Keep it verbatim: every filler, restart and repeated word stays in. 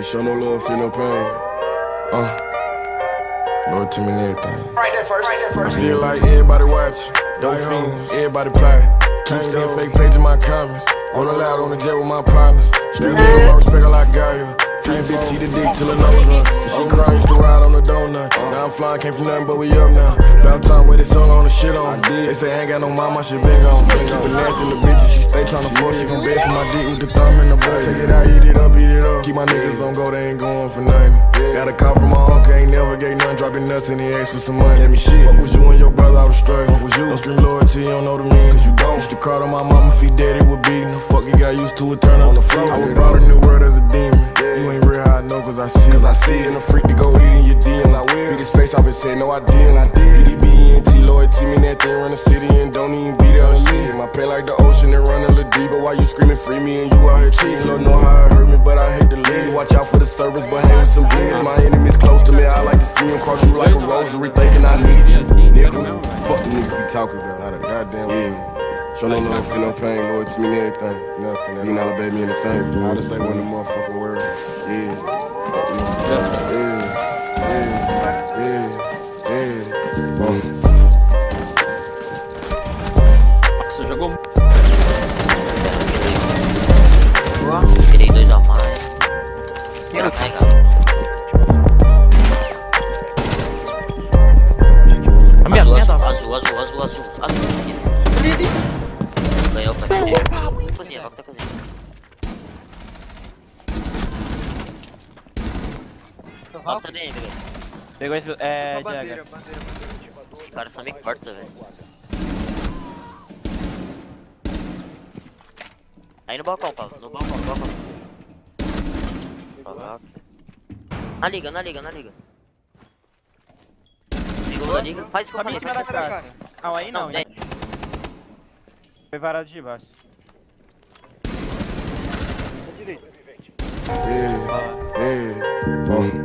show no love, feel no pain. Uh, Lord to me and everything. Right there first, right there first. I feel like everybody watching, don't fiends, everybody plotting. Keep seeing fake page in my comments. On the loud, on the jet with my partners. Street nigga, my respect, I like got here. Can't bitch, cheat the dick till her nose up. And she crying, used to ride on the donut. Now I'm flying, came from nothing, but we up now. About time where this song on the shit on. They say I ain't got no mama, shit been gone. Keep it nasty, little bitches, she stay tryna force. She gon' beg for my dick with the thumb in the butt. Take it out, eat it up, eat it up. Keep my niggas on go, they ain't going for nothing. Got a call from my uncle, ain't never gave nothing. Dropping nuts and he asked for some money. Gave me shit. What was you and your brother, I was straight. What was you? Don't scream loyalty, you don't know the meaning. Cause you don't. Used to call on my mama, feet daddy would beating. The fuck, he got used to it, turn on the floor. I was brought a new word as a demon. You ain't real, how I know, cause I see. Cause I see. And a freak to go eat in your D Ms. I will. Beat his face off and said, no, I didn't. I did. E D B E N T, loyalty, mean that thing run the city and don't even be there on me. My pain like the ocean and run a little deep. But why you screaming free me and you out here cheating? Lord know how it hurt me, but I hate to leave. Watch out for the service, but hang with some bitches. My enemies close to me, I like to see them cross you like a rosary, thinking I need you. Nigga, fuck the niggas be talking about. Out of goddamn yeah. Show no love, feel no pain, Lord to me and everything. Nothing, that ain't all the baby entertainment. I just ain't one of the motherfucking world. Yeah. Yeah, yeah, yeah, yeah. Bom. Você jogou muito. Tirei dois armários. Tá carregado. Azul, azul, azul, azul, azul, azul, azul. Ganhou, pai. Cozinha, volta da cozinha. Volta dele, velho. Pegou esse. É. Bandeira, bandeira, bandeira. Esse cara só me corta, velho. Aí no balcão, Paulo. No balcão, no balcão. Coloca. Na liga, na liga, na liga. Ligou na liga. Faz o que eu falei. Faz cara. Não, aí não. não Foi varado de baixo. Direita. Yeah, yeah, bom.